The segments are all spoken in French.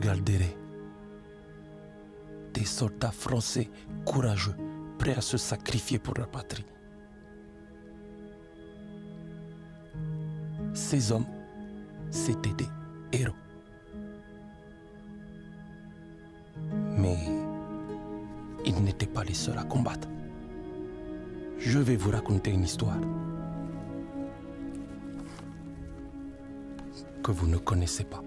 regarderai des soldats français courageux, prêts à se sacrifier pour leur patrie. Ces hommes, c'étaient des héros. Mais ils n'étaient pas les seuls à combattre. Je vais vous raconter une histoire que vous ne connaissez pas.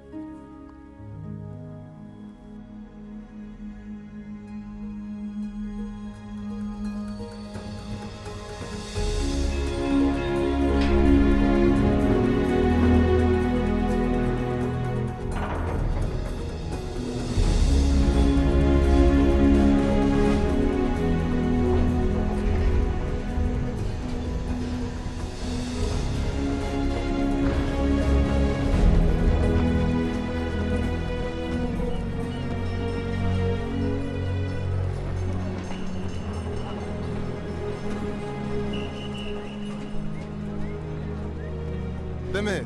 Deme.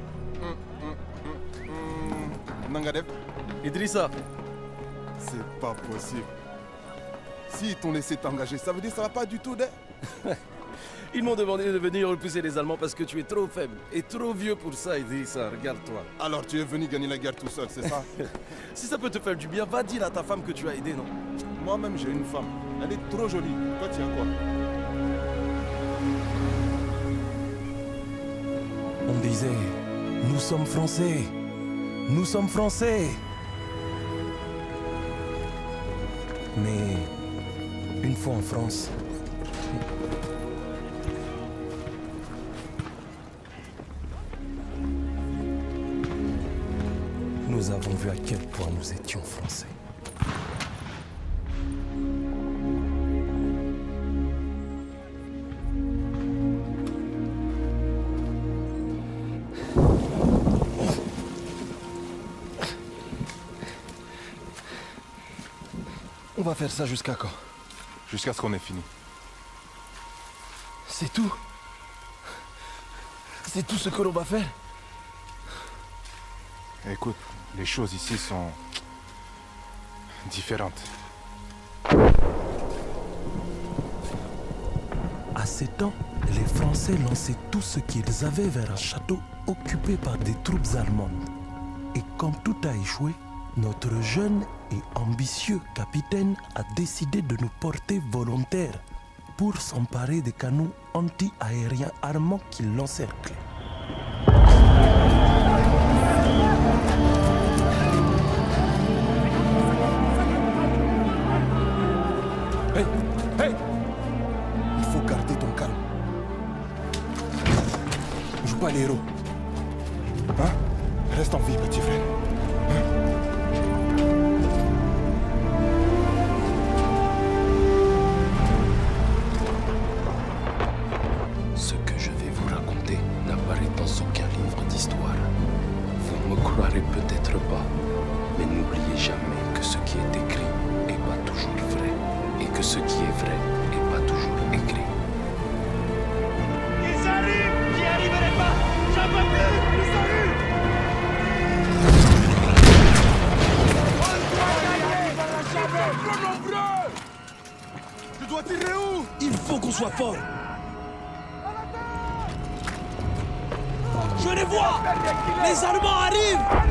Nangadef. Idrissa. C'est pas possible. Si t'ont laissé t'engager, ça veut dire que ça va pas du tout, de... Ils m'ont demandé de venir repousser les Allemands parce que tu es trop faible et trop vieux pour ça, Idrissa. Regarde-toi. Alors tu es venu gagner la guerre tout seul, c'est ça? Si ça peut te faire du bien, va dire à ta femme que tu as aidé, non? Moi-même, j'ai une femme. Elle est trop jolie. Toi, tu as quoi? On disait, nous sommes Français, nous sommes Français. Mais une fois en France, nous avons vu à quel point nous étions Français. On va faire ça jusqu'à quand? Jusqu'à ce qu'on ait fini. C'est tout? C'est tout ce que l'on va faire? Écoute, les choses ici sont... différentes. À ces temps, les Français lançaient tout ce qu'ils avaient vers un château occupé par des troupes allemandes. Et quand tout a échoué, notre jeune et ambitieux capitaine a décidé de nous porter volontaires pour s'emparer des canons anti-aériens armants qui l'encerclaient. Hey! Hey! Il faut garder ton calme. Joue pas les héros. Hein? Reste en vie, petit frère. Ce que je vais vous raconter n'apparaît dans aucun livre d'histoire. Vous ne me croirez peut-être pas, mais n'oubliez jamais que ce qui est écrit n'est pas toujours vrai, et que ce qui est vrai n'est pas toujours écrit. Ils arrivent! J'y arriverai pas! J'en peux plus! Ils arrivent! Tu dois tirer où? Il faut qu'on soit fort. Je les vois! Les Allemands arrivent!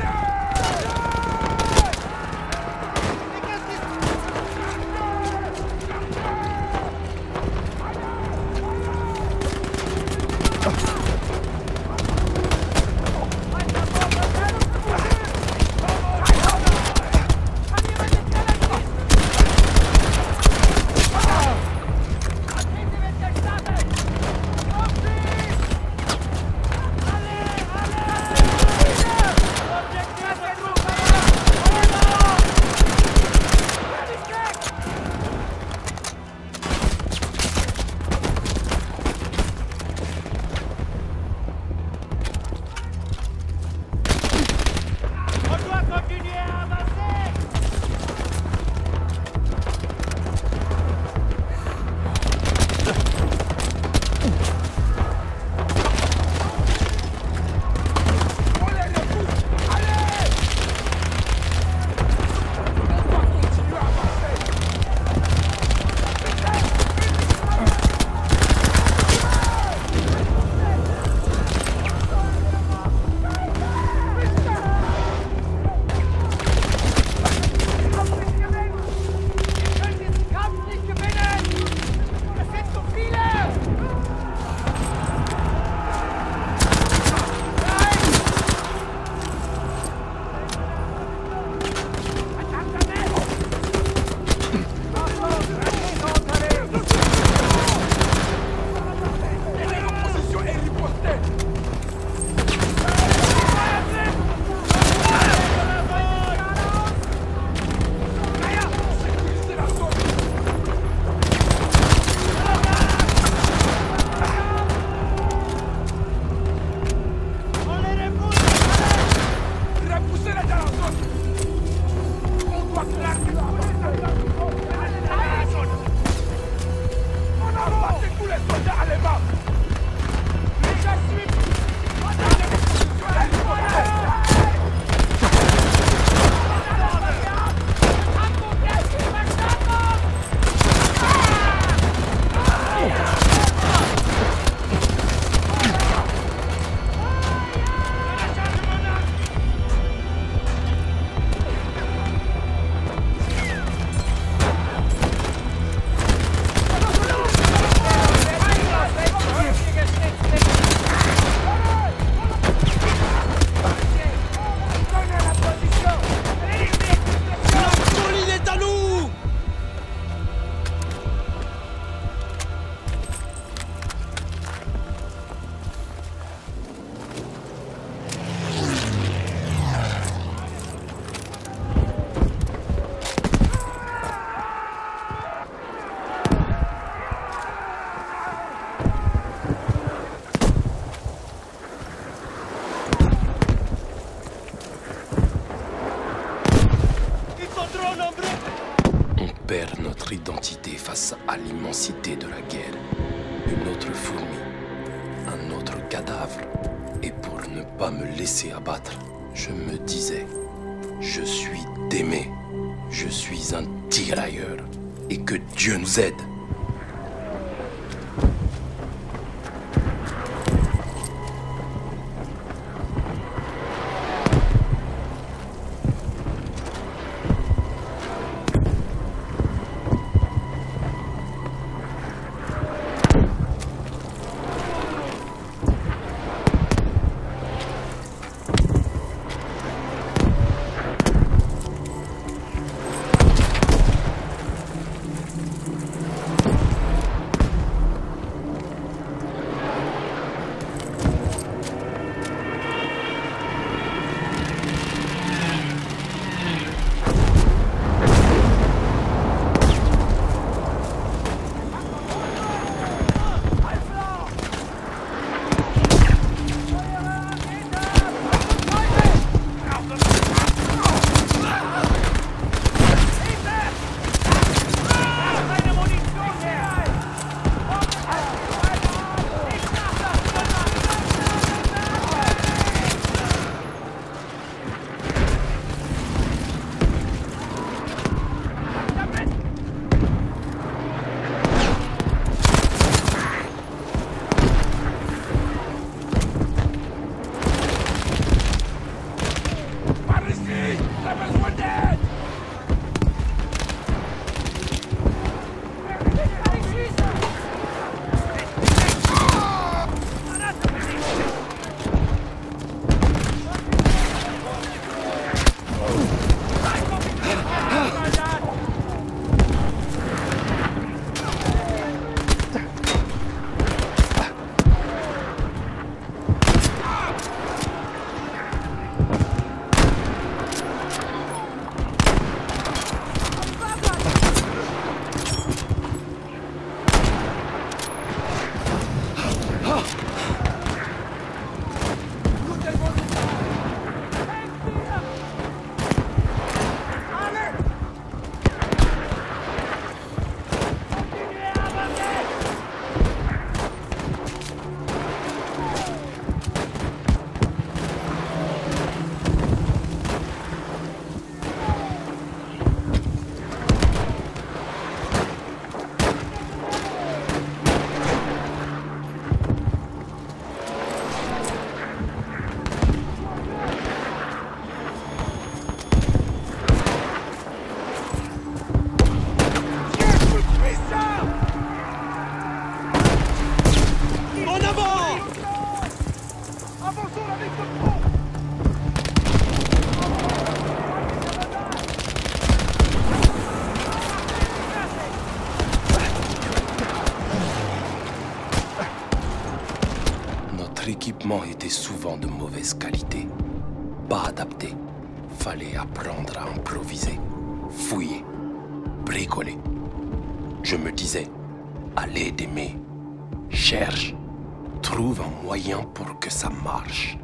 notre identité face à l'immensité de la guerre. Une autre fourmi, un autre cadavre. Et pour ne pas me laisser abattre, je me disais, je suis d'aimer, je suis un tirailleur, et que Dieu nous aide. L'équipement était souvent de mauvaise qualité, pas adapté. Fallait apprendre à improviser, fouiller, bricoler. Je me disais, allez d'aimer, cherche, trouve un moyen pour que ça marche.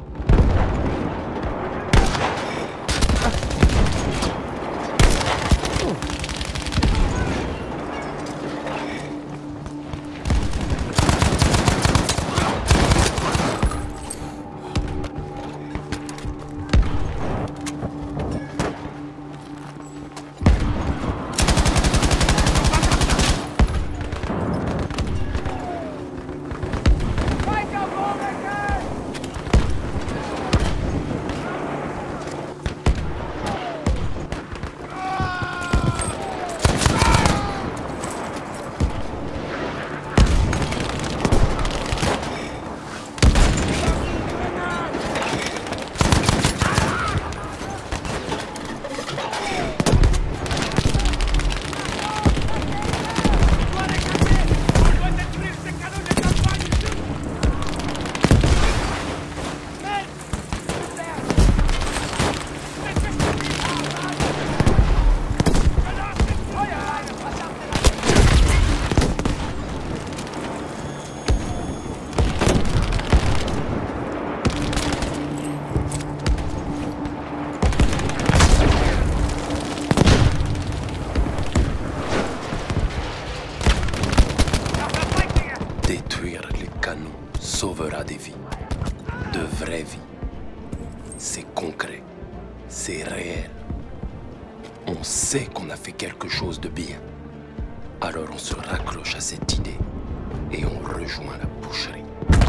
sauvera des vies. De vraies vies. C'est concret. C'est réel. On sait qu'on a fait quelque chose de bien. Alors on se raccroche à cette idée et on rejoint la boucherie.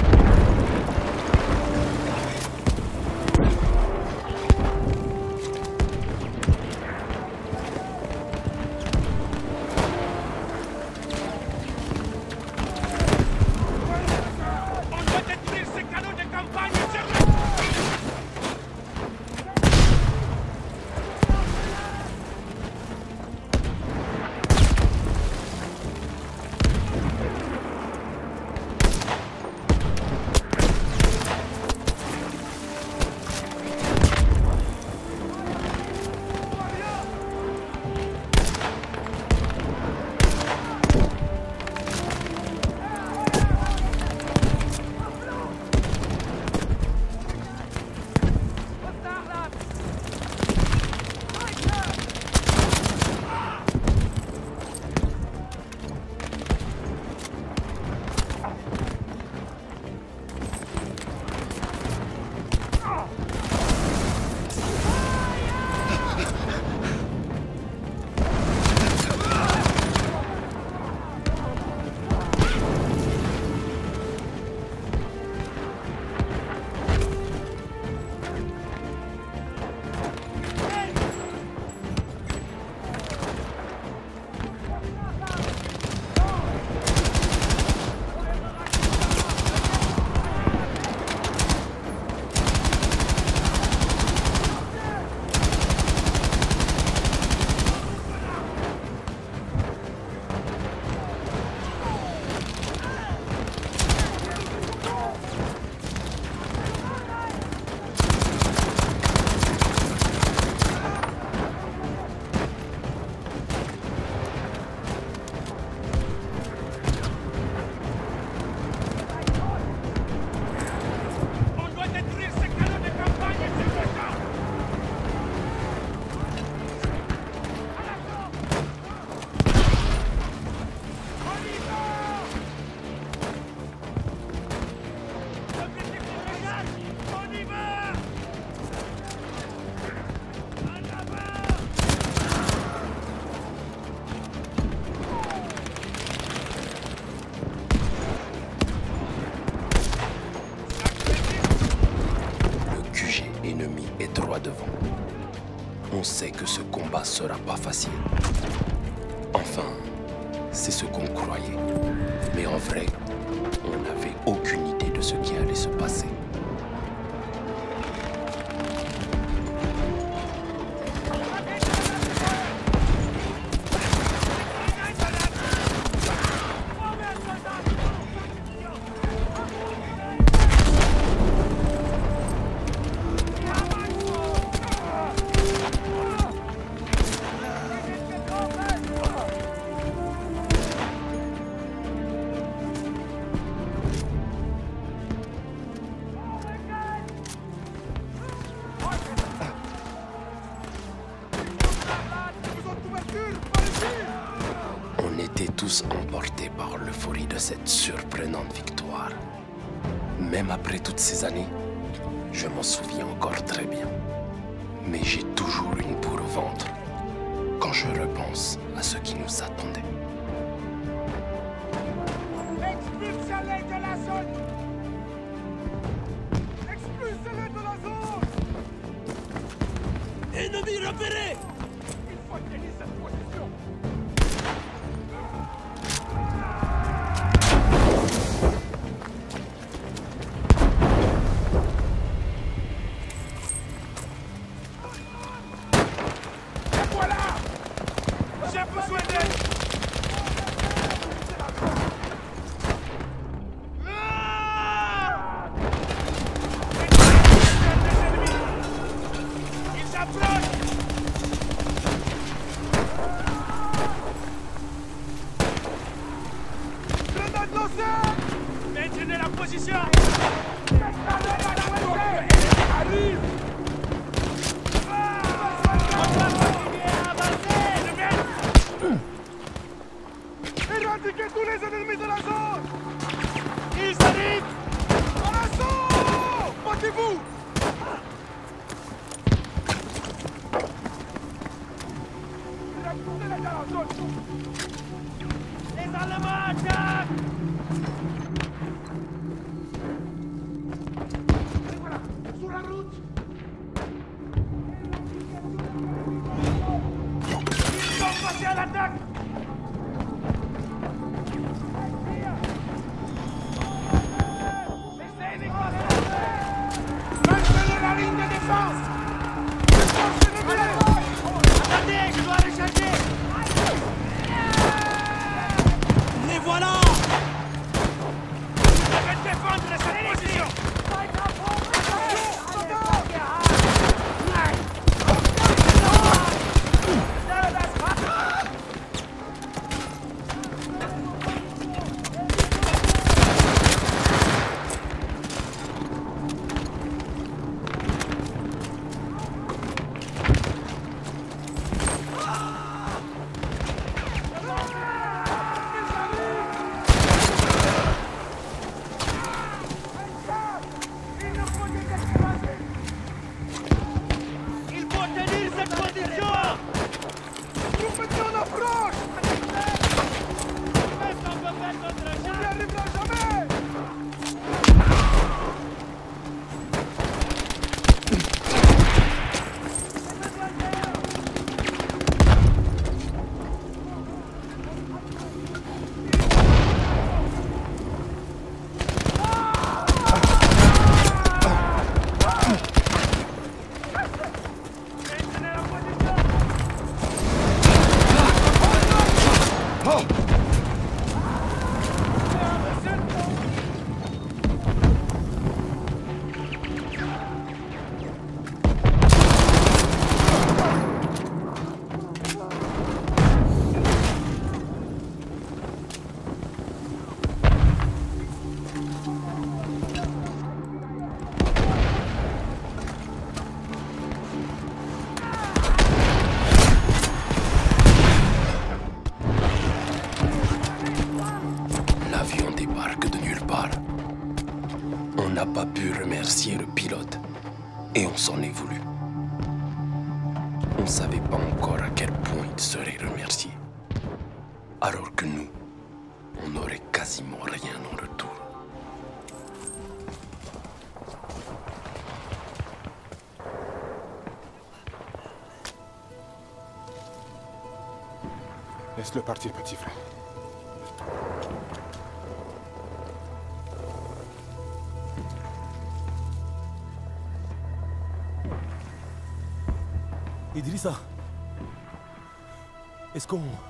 On sait que ce combat sera pas facile. Enfin, c'est ce qu'on croyait. Mais en vrai, on n'avait aucune idée de ce qui allait se passer. Tous emportés par l'euphorie de cette surprenante victoire. Même après toutes ces années, je m'en souviens encore très bien. Mais j'ai toujours une boule au ventre quand je repense à ce qui nous attendait. Expulsez-les de la zone! Expulsez-les de la zone! Ennemi repéré! Il faut tenir cette position! Maintenez la position! Arrive! Éradiquez tous les ennemis de la zone! Ils arrivent! Battez-vous! Les Allemands attaquent! Et voilà, sur la route! Ils sont passés à l'attaque! Maintenez la ligne de défense! Attendez, je dois recharger! Les voilà! Vous devez défendre cette position! L'avion débarque de nulle part. On n'a pas pu remercier le pilote et on s'en est voulu. On ne savait pas encore à quel point il serait remercié. Alors que nous, on n'aurait quasiment rien en retour. Laisse-le partir, petit frère. Idrissa, est-ce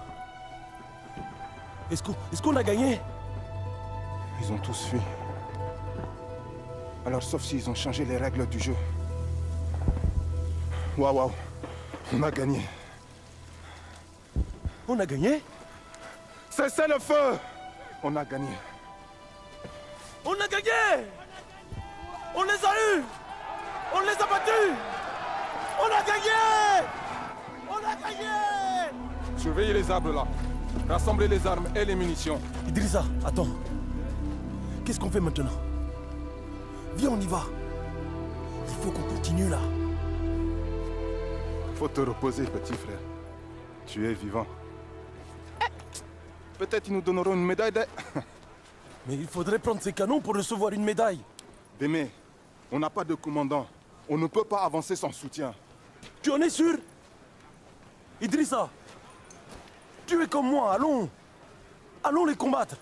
qu'on a gagné? Ils ont tous fui. Alors sauf s'ils ont changé les règles du jeu. Waouh, on a gagné. On a gagné? Cessez le feu! On a gagné. On a gagné! On les a eus! On les a battus! On a gagné! On a gagné! Surveillez les arbres là. Rassemblez les armes et les munitions. Idrissa, attends. Qu'est-ce qu'on fait maintenant? Viens, on y va. Il faut qu'on continue là. Faut te reposer, petit frère. Tu es vivant. Peut-être ils nous donneront une médaille de... Mais il faudrait prendre ces canons pour recevoir une médaille. Démé, on n'a pas de commandant. On ne peut pas avancer sans soutien. Tu en es sûr? Idrissa, tu es comme moi, allons. Allons les combattre.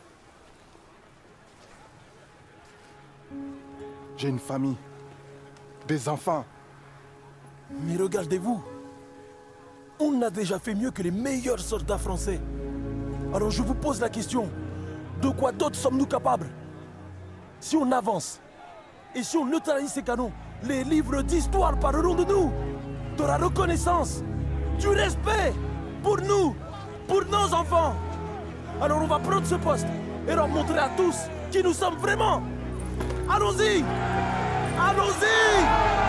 J'ai une famille, des enfants. Mais regardez-vous, on a déjà fait mieux que les meilleurs soldats français. Alors je vous pose la question, de quoi d'autre sommes-nous capables? Si on avance, et si on neutralise ces canons, les livres d'histoire parleront de nous, de la reconnaissance, du respect pour nous, pour nos enfants. Alors on va prendre ce poste et leur montrer à tous qui nous sommes vraiment. Allons-y! Allons-y!